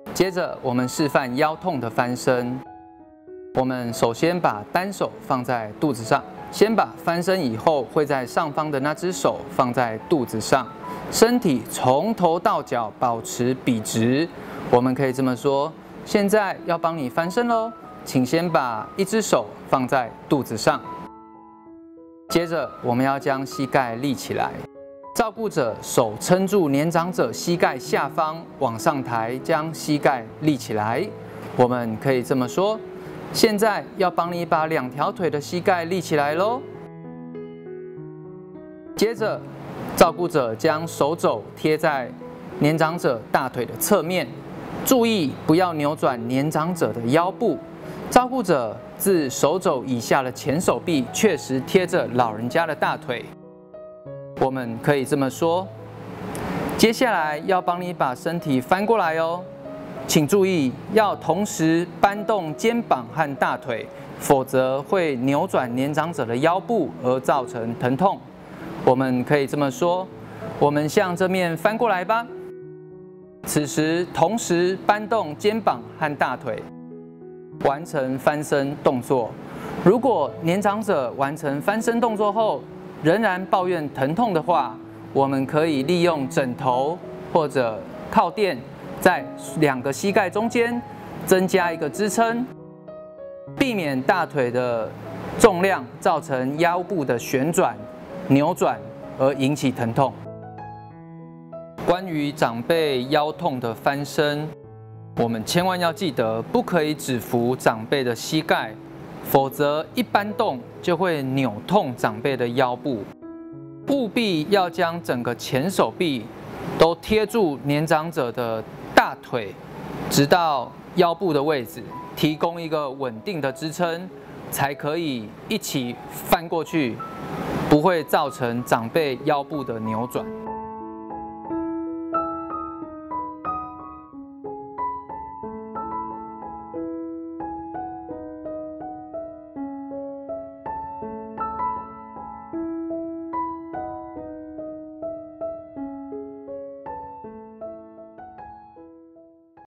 接着，我们示范腰痛的翻身。我们首先把单手放在肚子上，先把翻身以后会在上方的那只手放在肚子上，身体从头到脚保持笔直。我们可以这么说：现在要帮你翻身喽，请先把一只手放在肚子上。接着，我们要将膝盖立起来。照顾者手撑住年长者膝盖下方，往上抬，将膝盖立起来。我们可以这么说：现在要帮你把2条腿的膝盖立起来喽。接着，照顾者将手肘贴在年长者大腿的侧面，注意不要扭转年长者的腰部。照顾者自手肘以下的前手臂确实贴着老人家的大腿。我们可以这么说：接下来要帮你把身体翻过来哦，请注意要同时搬动肩膀和大腿，否则会扭转年长者的腰部而造成疼痛。我们可以这么说：我们向这面翻过来吧。此时同时搬动肩膀和大腿，完成翻身动作。如果年长者完成翻身动作后，仍然抱怨疼痛的话，我们可以利用枕头或者靠垫，在2个膝盖中间增加一个支撑，避免大腿的重量造成腰部的旋转、扭转而引起疼痛。关于长辈腰痛的翻身，我们千万要记得，不可以只扶长辈的膝盖，否则一搬动就会扭痛长辈的腰部。务必要将整个前手臂都贴住年长者的大腿，直到腰部的位置，提供一个稳定的支撑，才可以一起翻过去，不会造成长辈腰部的扭转。